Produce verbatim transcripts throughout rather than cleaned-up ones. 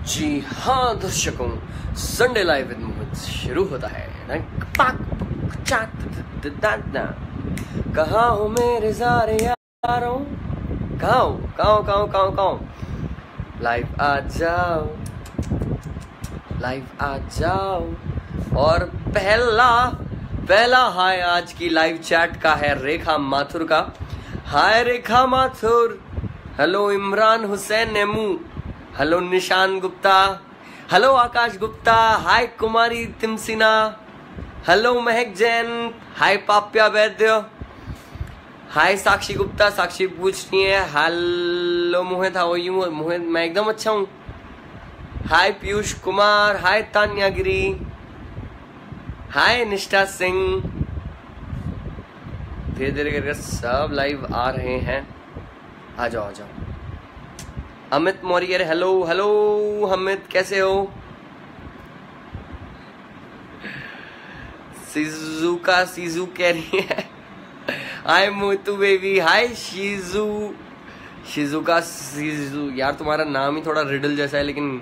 जी हाँ दर्शकों, Sunday live with मोहित शुरू होता है। कहाँ हो मेरे सारे यारों, कहाँ हो कहाँ हो कहाँ हो कहाँ हो कहाँ हो लाइव आ जाओ, लाइव आ जाओ। और पहला पहला हाय आज की लाइव चैट का है रेखा माथुर का। Hi Rekha Mathur, hello Imran Hussain Nemu, hello Nishan Gupta, hello Akash Gupta, hi Kumari Timsina, hello Mahak Jain, हाय पाप्या वैद्य, हाय साक्षी गुप्ता। साक्षी पूछ रही है hello Mohit how are you. Mohit मैं एकदम अच्छा हूँ। हाय पीयूष कुमार, हाय तान्या गिरी, हाय निष्ठा सिंह। धीरे धीरे करके सब लाइव आ रहे हैं। आ जाओ आ जाओ। अमित मौर्य, हेलो हेलो अमित, कैसे हो। सिजुका सीजू कह रही है हाय मोतू बेबी, हाय शीजू शिजुका सीजू। यार तुम्हारा नाम ही थोड़ा रिडल जैसा है, लेकिन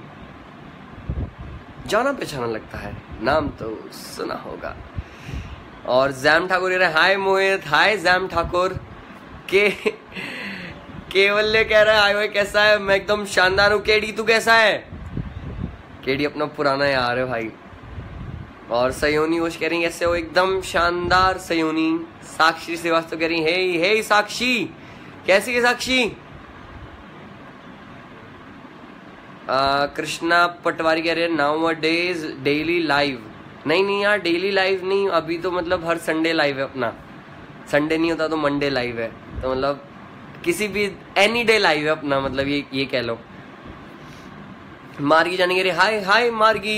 जाना पहचाना लगता है, नाम तो सुना होगा। और जैम ठाकुर, हाय मोहित, हाय जैम ठाकुर। के केवल्य कह रहा है हाय भाई कैसा है। मैं एकदम शानदार हूँ। केडी तू कैसा है। केडी अपना पुराना यार है भाई। और सयोनी वोश कह रही कैसे हो, एकदम शानदार सयोनी। साक्षी श्रीवास्तव कह रही हे हे साक्षी, कैसी है साक्षी। कृष्णा पटवारी कह रहे हैं nowadays daily live. नहीं नहीं यार, डेली लाइव नहीं, अभी तो मतलब हर संडे लाइव है अपना। संडे नहीं होता तो मंडे लाइव है, तो मतलब किसी भी एनी डे लाइव है अपना, मतलब ये ये कह लो। मार्गी जाने कह रही हाय हाय मार्गी।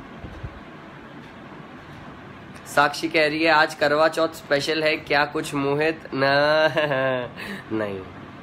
साक्षी कह रही है आज करवा चौथ स्पेशल है क्या कुछ मोहित। न नहीं,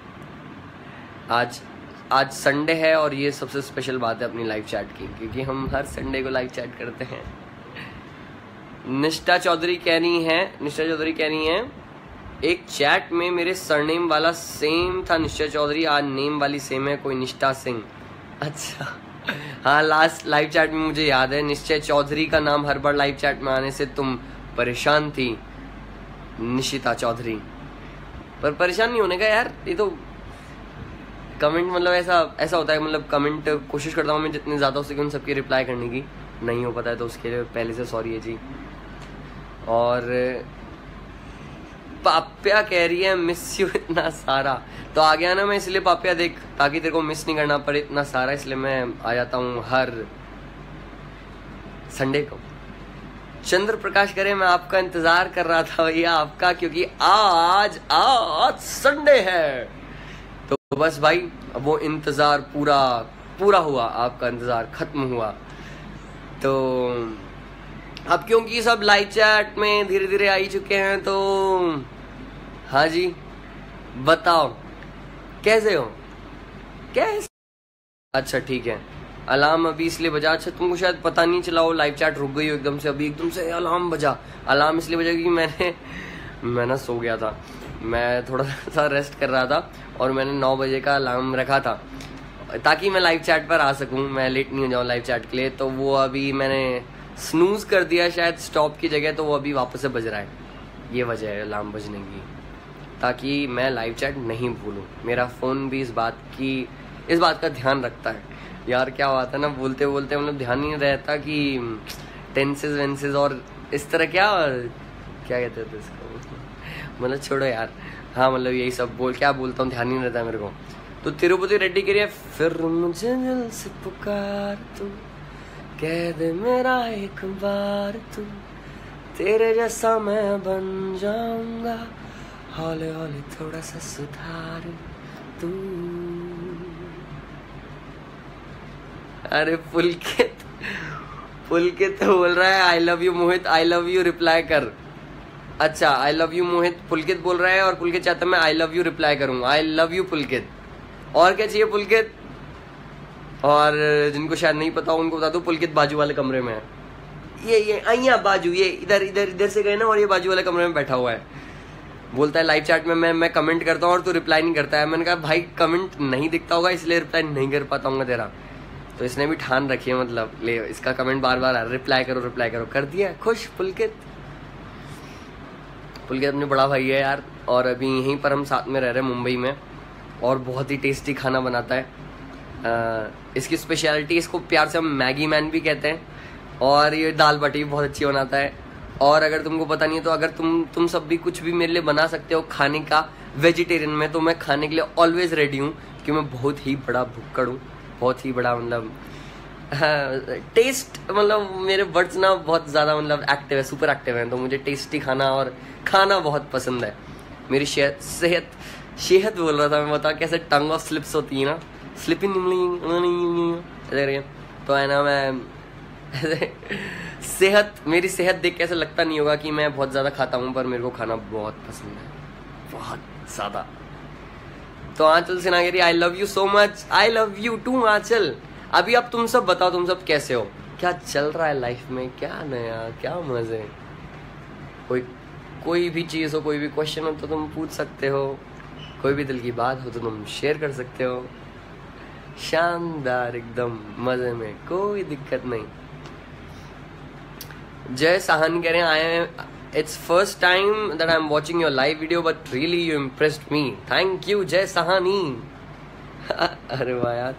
आज आज संडे है और ये सबसे स्पेशल बात है अपनी लाइव चैट की, क्योंकि हम हर संडे को लाइव चैट करते हैं। निष्ठा चौधरी कह रही है निष्ठा चौधरी कह रही है एक चैट में मेरे सरनेम वाला सेम था निश्चय चौधरी, आज नेम वाली सेम है कोई निष्ठा सिंह। अच्छा हाँ, लास्ट लाइव चैट में मुझे याद है निश्चय चौधरी का नाम हर बार लाइव चैट में आने से तुम परेशान थी निशिता चौधरी। पर परेशान नहीं होने का यार, ये तो कमेंट मतलब ऐसा ऐसा होता है, मतलब कमेंट कोशिश करता हूँ मैं जितने ज़्यादा हो सके उन सबकी रिप्लाई करने की। नहीं हो पाता है तो उसके लिए पहले से सॉरी है जी। और पाप्या कह रही है मिस यू इतना सारा, तो आ गया ना मैं इसलिए पाप्या देख, ताकि तेरे को मिस नहीं करना पड़े इतना सारा, इसलिए मैं आ जाता हूँ हर संडे को। चंद्र प्रकाश करे मैं आपका इंतजार कर रहा था भैया आपका, क्योंकि आज आज संडे है। तो बस भाई अब वो इंतजार पूरा पूरा हुआ, आपका इंतजार खत्म हुआ। तो अब क्योंकि सब लाइव चैट में धीरे धीरे आ ही चुके हैं, तो हाँ जी बताओ कैसे हो कैसे। अच्छा ठीक है, अलार्म अभी इसलिए बजा, अच्छा तुमको शायद पता नहीं चला हो, लाइव चैट रुक गई हो एकदम से, अभी एकदम से अलार्म बजा। अलार्म इसलिए बजा क्योंकि मैंने मैं ना सो गया था, मैं थोड़ा सा रेस्ट कर रहा था और मैंने नौ बजे का अलार्म रखा था ताकि मैं लाइव चैट पर आ सकूं, मैं लेट नहीं हो जाऊं लाइव चैट के लिए। तो वो अभी मैंने स्नूज कर दिया शायद स्टॉप की जगह, तो वो अभी वापस से बज रहा है। ये वजह है अलार्म बजने की, ताकि मैं लाइव चैट नहीं भूलूं। मेरा फ़ोन भी इस बात की इस बात का ध्यान रखता है। यार क्या बात है ना, बोलते बोलते मतलब ध्यान नहीं रहता कि टेंसेस वेंसेस और इस तरह क्या क्या कहते थे इसको, मतलब छोड़ो यार। हाँ मतलब यही सब बोल क्या बोलता हूँ, ध्यान नहीं रहता मेरे को। तो तिरुपति रेड्डी कह रही है फिर मुझे दिल से पुकार तू, कह दे मेरा एक बार तू, तेरे जैसा मैं बन जाऊंगा, हौले हौले थोड़ा सा सुधार तू। अरे पुलकित पुलकित बोल रहा है I love you Mohit, I love you reply कर। अच्छा आई लव यू मोहित पुलकित बोल रहा है, और पुलकित चाहता है मैं आई लव यू रिप्लाई करूँ। I love you Pulkit. और क्या चाहिए पुलकित। और जिनको शायद नहीं पता उनको बता दो, पुलकित बाजू वाले कमरे में है। ये ये अइया बाजू, ये इधर इधर इधर से गए ना, और ये बाजू वाले कमरे में बैठा हुआ है। बोलता है लाइव चैट में मैं मैं कमेंट करता हूँ और तू रिप्लाई नहीं करता है। मैंने कहा भाई कमेंट नहीं दिखता होगा इसलिए रिप्लाई नहीं कर पाता हूँ तेरा। तो इसने भी ठान रखी है, मतलब ले इसका कमेंट बार बार आ रहा, रिप्लाई करो रिप्लाई करो, कर दिया खुश। पुलकित पुलकित अपने बड़ा भाई है यार, और अभी यहीं पर हम साथ में रह रहे हैं मुंबई में, और बहुत ही टेस्टी खाना बनाता है। आ, इसकी स्पेशलिटी, इसको प्यार से हम मैगी मैन भी कहते हैं, और ये दाल बाटी भी बहुत अच्छी बनाता है। और अगर तुमको पता नहीं है तो अगर तुम तुम सब भी कुछ भी मेरे लिए बना सकते हो खाने का वेजिटेरियन में, तो मैं खाने के लिए ऑलवेज रेडी हूँ, क्योंकि मैं बहुत ही बड़ा भुक्कड़ हूँ, बहुत ही बड़ा मतलब टेस्ट, मतलब मेरे वर्ड्स ना बहुत ज़्यादा मतलब एक्टिव है, सुपर एक्टिव है, तो मुझे टेस्टी खाना और खाना बहुत पसंद है। मेरी सेहत सेहत सेहत बोल रहा था मैं, बता कैसे टंग ऑफ स्लिप्स होती है ना, स्लिपिंग तो है ना, मैं सेहत मेरी सेहत देख के ऐसा लगता नहीं होगा कि मैं बहुत ज़्यादा खाता हूँ, पर मेरे को खाना बहुत पसंद है, बहुत ज़्यादा। तो Anchal Sinhagiri, I love you so much, I love you too Anchal. अभी अब तुम सब बताओ, तुम सब कैसे हो, क्या चल रहा है लाइफ में, क्या नया, क्या मजे, कोई कोई भी चीज़ हो, कोई भी क्वेश्चन हो तो तुम पूछ सकते हो, कोई भी दिल की बात हो तो तुम शेयर कर सकते हो। शानदार, एकदम मजे में, कोई दिक्कत नहीं। जय साहन कह रहे हैं, I am it's first time that I am watching your live video but really you impressed me, thank you Jay Sahni. अरे वाह यार।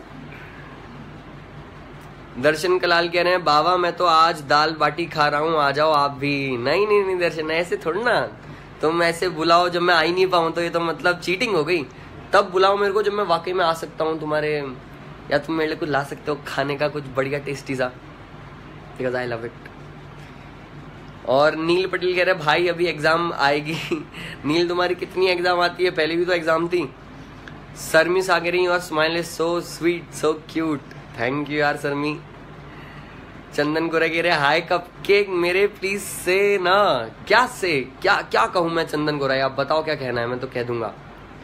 दर्शन कलाल कह रहे हैं, बाबा मैं तो आज दाल बाटी खा रहा हूँ, आ जाओ आप भी। नहीं नहीं नहीं दर्शन, ऐसे थोड़ी ना, तुम ऐसे बुलाओ जब मैं आ ही नहीं पाऊँ तो ये तो मतलब चीटिंग हो गई। तब बुलाओ मेरे को जब मैं वाकई में आ सकता हूँ तुम्हारे, या तुम मेरे लिए कुछ ला सकते हो खाने का, कुछ बढ़िया टेस्टी सा, बिकॉज आई लव इट। और नील पटेल कह रहे हैं, भाई अभी एग्जाम आएगी। नील तुम्हारी कितनी एग्जाम आती है, पहले भी तो एग्जाम थी। सरमी सागरी, और smile is so sweet so cute, thank you यार सरमी। चंदन गोरा कह रहे, हाय कप केक मेरे प्लीज से ना, क्या से क्या क्या कहूं मैं चंदन गोरा, आप बताओ क्या कहना है, मैं तो कह दूंगा।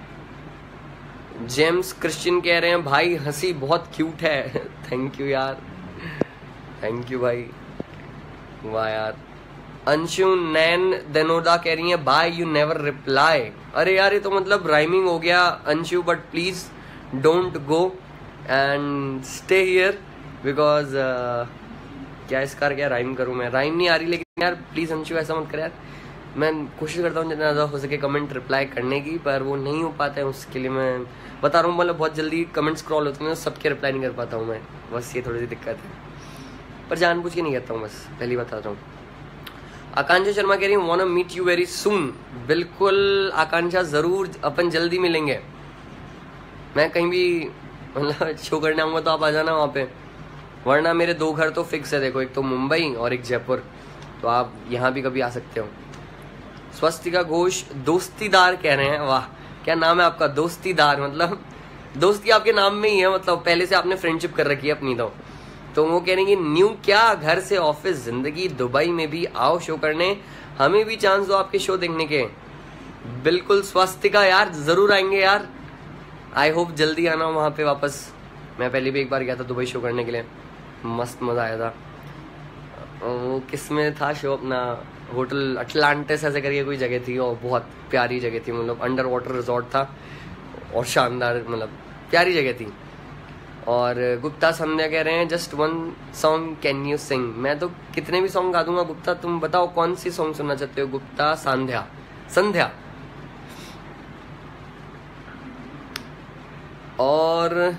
जेम्स क्रिश्चियन कह रहे हैं, भाई हंसी बहुत क्यूट है। थैंक यू यार, थैंक यू भाई, वाह यार। अंशु नैन देनोदा कह रही है, बाय यू नेवर रिप्लाई। अरे यार ये तो मतलब राइमिंग हो गया Anshu, but please don't go and stay here, because क्या इसका क्या राइम करूं मैं, राइम नहीं आ रही, लेकिन यार प्लीज अंशु ऐसा मत कर यार। मैं कोशिश करता हूँ जितना ज़्यादा हो सके कमेंट रिप्लाई करने की, पर वो नहीं हो पाता है, उसके लिए मैं बता रहा हूँ, मतलब बहुत जल्दी कमेंट स्क्रॉल होते हैं, सबके रिप्लाई नहीं कर पाता हूँ मैं, बस ये थोड़ी सी दिक्कत है, पर जानबूझ के नहीं करता हूँ, बस पहली बता रहा हूँ। आकांक्षा शर्मा कह रही है, want to meet you very soon. बिल्कुल आकांक्षा, जरूर अपन जल्दी मिलेंगे। मैं कहीं भी मतलब शो करने आऊँगा तो आप आ जाना वहाँ पे, वरना मेरे दो घर तो फिक्स है, देखो एक तो मुंबई और एक जयपुर, तो आप यहाँ भी कभी आ सकते हो। स्वस्तिका घोष दोस्तीदार कह रहे हैं, वाह क्या नाम है आपका, दोस्तीदार, मतलब दोस्ती आपके नाम में ही है, मतलब पहले से आपने फ्रेंडशिप कर रखी है अपनी। तो तो वो कह रहे हैं कि न्यू क्या, घर से ऑफिस जिंदगी, दुबई में भी आओ शो करने, हमें भी चांस दो आपके शो देखने के। बिल्कुल स्वस्तिका यार, जरूर आएंगे यार, आई होप जल्दी आना वहाँ पे वापस। मैं पहले भी एक बार गया था दुबई शो करने के लिए, मस्त मजा आया था। वो किस में था शो, अपना होटल अटलांटिस ऐसे करके कोई जगह थी, और बहुत प्यारी जगह थी, मतलब अंडर वाटर रिजॉर्ट था और शानदार, मतलब प्यारी जगह थी। और गुप्ता संध्या कह रहे हैं, just one song can you sing. मैं तो कितने भी सॉन्ग गा दूंगा गुप्ता, तुम बताओ कौन सी सॉन्ग सुनना चाहते हो। गुप्ता संध्या संध्या और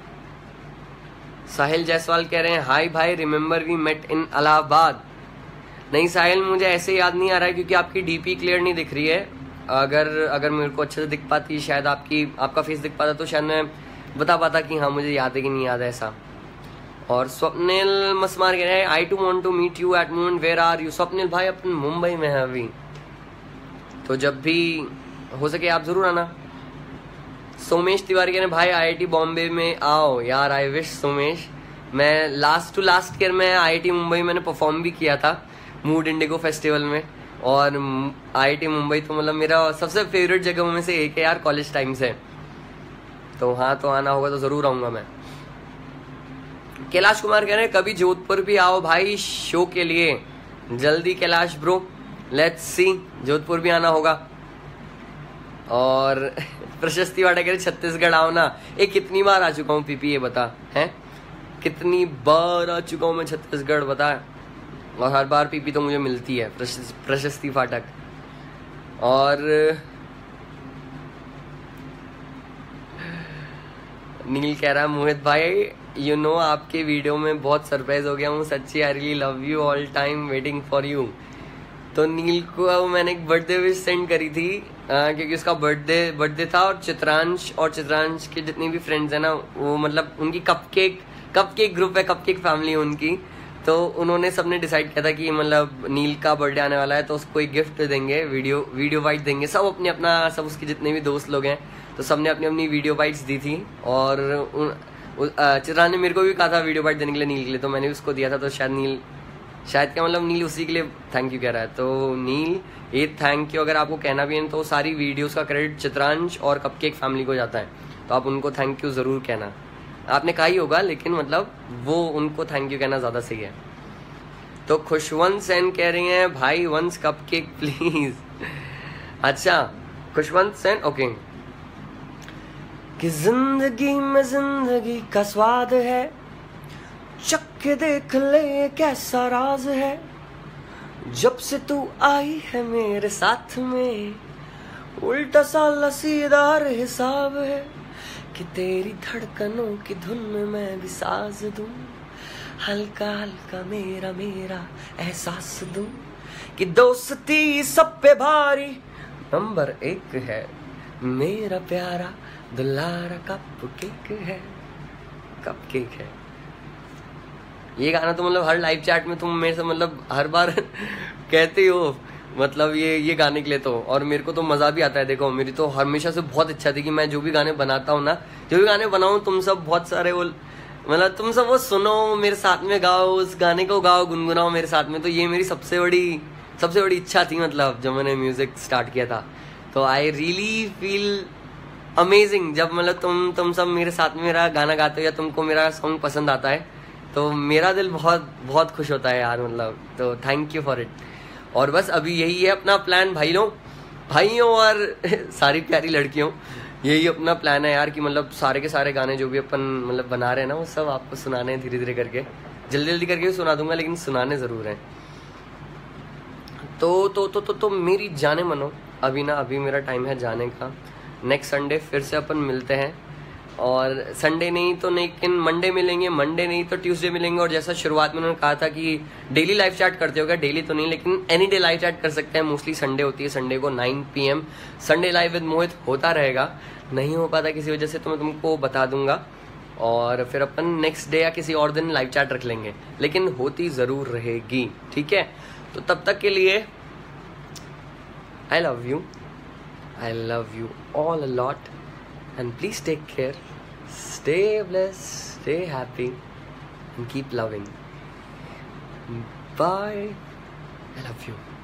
साहिल जायसवाल कह रहे हैं, हाय भाई remember we met in Allahabad. नहीं साहिल, मुझे ऐसे याद नहीं आ रहा है क्योंकि आपकी डीपी क्लियर नहीं दिख रही है। अगर अगर मेरे को अच्छे से दिख पाती, शायद आपकी आपका फेस दिख पाता, तो शायद मैं बता पाता कि हाँ मुझे याद है कि नहीं याद है ऐसा। और स्वप्निल मसमार कह रहे हैं, I too want to meet you at moment, where are you. Swapnil भाई अपन मुंबई में है अभी, तो जब भी हो सके आप जरूर आना। सोमेश तिवारी कह रहे हैं, भाई आईआईटी बॉम्बे में आओ यार। आई विश सोमेश, मैं लास्ट टू लास्ट ईयर में आईआईटी मुंबई मैंने परफॉर्म भी किया था मूड इंडिगो फेस्टिवल में, और आईआईटी मुंबई तो मतलब मेरा सबसे फेवरेट जगहों में से एक है यार कॉलेज टाइम से। तो हाँ, तो आना होगा तो जरूर आऊंगा मैं। कैलाश कुमार कह रहे हैं, कभी जोधपुर भी आओ भाई शो के लिए। जल्दी Kailash bro, let's see, Jodhpur भी आना होगा। और प्रशस्ति वाटा कह रहे छत्तीसगढ़ आओ ना। एक कितनी बार आ चुका हूँ पीपी, ये बता है कितनी बार आ चुका हूँ मैं छत्तीसगढ़, बता है। और हर बार पीपी तो मुझे मिलती है, प्रशस्ति फाटक। और नील कह रहा है मोहित भाई यू नो आपके वीडियो में बहुत सरप्राइज हो गया हूँ, सच्ची I really love you all time waiting for you. तो नील को मैंने एक बर्थडे विश सेंड करी थी आ, क्योंकि उसका बर्थडे बर्थडे था, और चित्रांश और चित्रांश के जितनी भी फ्रेंड्स हैं ना, वो मतलब उनकी कपकेक कपकेक ग्रुप है, कपकेक फैमिली है उनकी। तो उन्होंने सबने डिसाइड किया था कि मतलब नील का बर्थडे आने वाला है तो उसको एक गिफ्ट देंगे, वीडियो वीडियो बाइट देंगे। सब अपने अपना सब उसके जितने भी दोस्त लोग हैं तो सबने अपनी अपनी वीडियो बाइट्स दी थी। और चित्रांश ने मेरे को भी कहा था वीडियो बाइट देने के लिए नील के लिए, तो मैंने उसको दिया था। तो शायद नील शायद क्या मतलब नील उसी के लिए थैंक यू कह रहा है। तो नील ये थैंक यू अगर आपको कहना भी है तो सारी वीडियोस का क्रेडिट चित्रांश और कपकेक फैमिली को जाता है, तो आप उनको थैंक यू जरूर कहना। आपने कहा ही होगा लेकिन मतलब वो उनको थैंक यू कहना ज्यादा सही है। तो खुशवंत सेन कह रही हैं भाई वंस कपकेक प्लीज। अच्छा खुशवंत सेन ओके। कि जिंदगी में जिंदगी का स्वाद है, चख के देख ले कैसा राज है, जब से तू आई है मेरे साथ में उल्टा सा सीधा हिसाब है, कि तेरी धड़कनों की धुन में मैं भी साज दूं, हल्का हल्का मेरा मेरा एहसास दूं, कि दोस्ती सब पे भारी नंबर एक है, मेरा प्यारा दुलारा कपकेक है, कपकेक है। ये गाना तो मतलब हर लाइव चैट में तुम मेरे से मतलब हर बार कहते हो, मतलब ये ये गाने के लिए तो, और मेरे को तो मजा भी आता है। देखो मेरी तो हमेशा से बहुत इच्छा थी कि मैं जो भी गाने बनाता हूँ ना, जो भी गाने बनाऊं तुम सब बहुत सारे वो मतलब तुम सब वो सुनो, मेरे साथ में गाओ, उस गाने को गाओ, गुनगुनाओ मेरे साथ में। तो ये मेरी सबसे बड़ी सबसे बड़ी इच्छा थी, मतलब जब मैंने म्यूजिक स्टार्ट किया था। तो आई रियली फील अमेजिंग जब मतलब तुम तुम सब मेरे साथ में मेरा गाना गाते हो या तुमको मेरा सॉन्ग पसंद आता है, तो मेरा दिल बहुत बहुत खुश होता है यार, मतलब। तो थैंक यू फॉर इट। और बस अभी यही है अपना प्लान भाई लोग, भाइयों और सारी प्यारी लड़कियों, यही अपना प्लान है यार कि मतलब सारे के सारे गाने जो भी अपन मतलब बना रहे हैं ना, वो सब आपको सुनाने हैं धीरे धीरे करके, जल्दी जल्दी करके भी सुना दूंगा, लेकिन सुनाने जरूर हैं। तो तो तो तो, तो मेरी जाने मनो, अभी ना अभी मेरा टाइम है जाने का। नेक्स्ट संडे फिर से अपन मिलते हैं, और संडे नहीं तो लेकिन मंडे मिलेंगे, मंडे नहीं तो ट्यूसडे मिलेंगे। और जैसा शुरुआत में उन्होंने कहा था कि डेली लाइव चैट करते होगा, डेली तो नहीं लेकिन एनी डे लाइव चैट कर सकते हैं। मोस्टली संडे होती है, संडे को nine P M Sunday live with Mohit होता रहेगा। नहीं हो पाता किसी वजह से तो मैं तुमको बता दूंगा, और फिर अपन नेक्स्ट डे या किसी और दिन लाइव चैट रख लेंगे, लेकिन होती जरूर रहेगी, ठीक है। तो तब तक के लिए I love you, I love you all a lot, and please take care, stay blessed, stay happy and keep loving. Bye. I love you.